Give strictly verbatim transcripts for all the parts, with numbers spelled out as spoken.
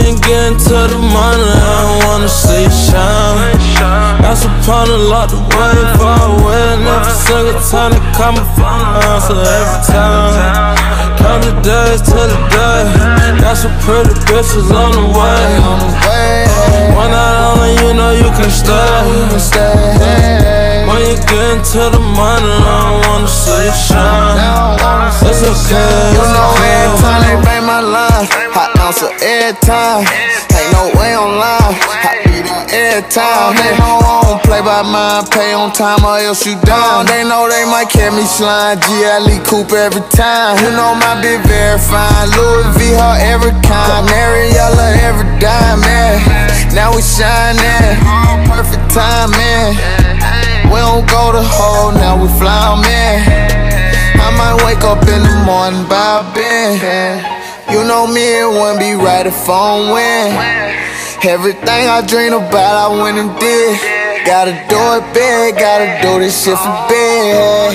When you get into the money, I don't wanna see you shine. That's upon the lot the way far away. And every single time they call my phone, I answer every time. Count the days to the day. Got some pretty bitches on the way. One night only, you know you can stay. When you get into the money, I don't wanna see you shine. It's okay, you know every time they bang my line, hot ounce of every time. Ain't no way online, hot beat on every time. They know I don't play by mine, pay on time or else you down. They know they might catch me slime, G L E coupe every time. You know my bitch very fine, Louis V her every kind, Mariella every dime, man. Now we shining, perfect timing. We don't go to hole, now we fly, man. I might wake up in the morning by a bend. You know me, it wouldn't be right if I don't win. Everything I dream about, I went and did. Gotta do it big, gotta do this shit for big.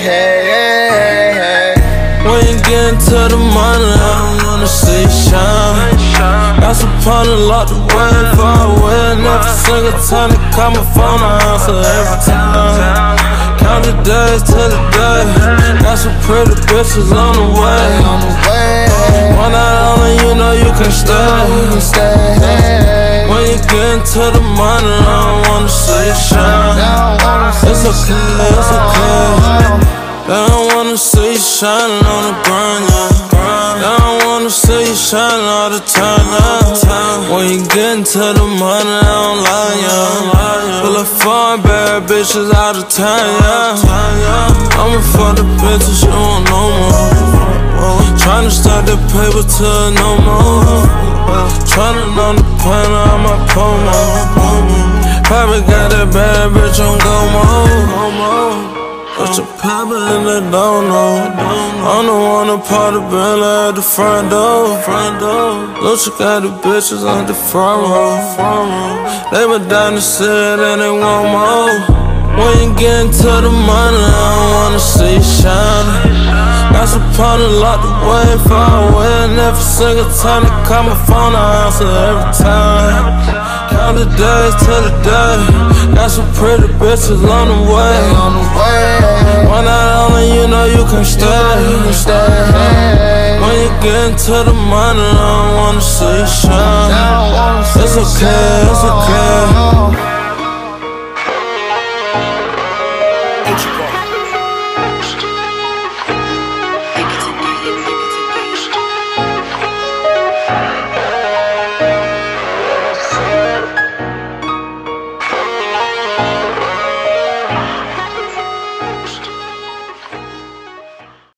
When you get into the money, I don't wanna see you shine. That's upon the lot the way far away. And every single time they call my phone, I answer every time. Count the days to the day. Got some pretty bitches on the way. One night only, you know you can stay. When you get into the money, I don't wanna see you shine. It's okay, it's okay. They don't wanna see you shining on the grind, yeah. They don't wanna see you shining all the time, yeah. When you get into the money, I don't lie, yeah. Full of fun, bad bitches all the time, yeah. I'ma fuck the bitches, you don't know more. Tryna start the paper till no more. Tryna know the pain on my promo. Probably got that bad bitch on go mode. It's a pebble and they don't know. I'm the one to part the bill at the front door. Lucha got the bitches on the front row. They been down the city and they want more. When you get into the money, I don't wanna see you shine. That's upon the lot the way far away. And every single time they call my phone, I answer every time. Count the days to the day. Got some pretty bitches on the way. One night only, you know you can stay. When you get into the money, I don't wanna see you shine. It's okay, it's okay.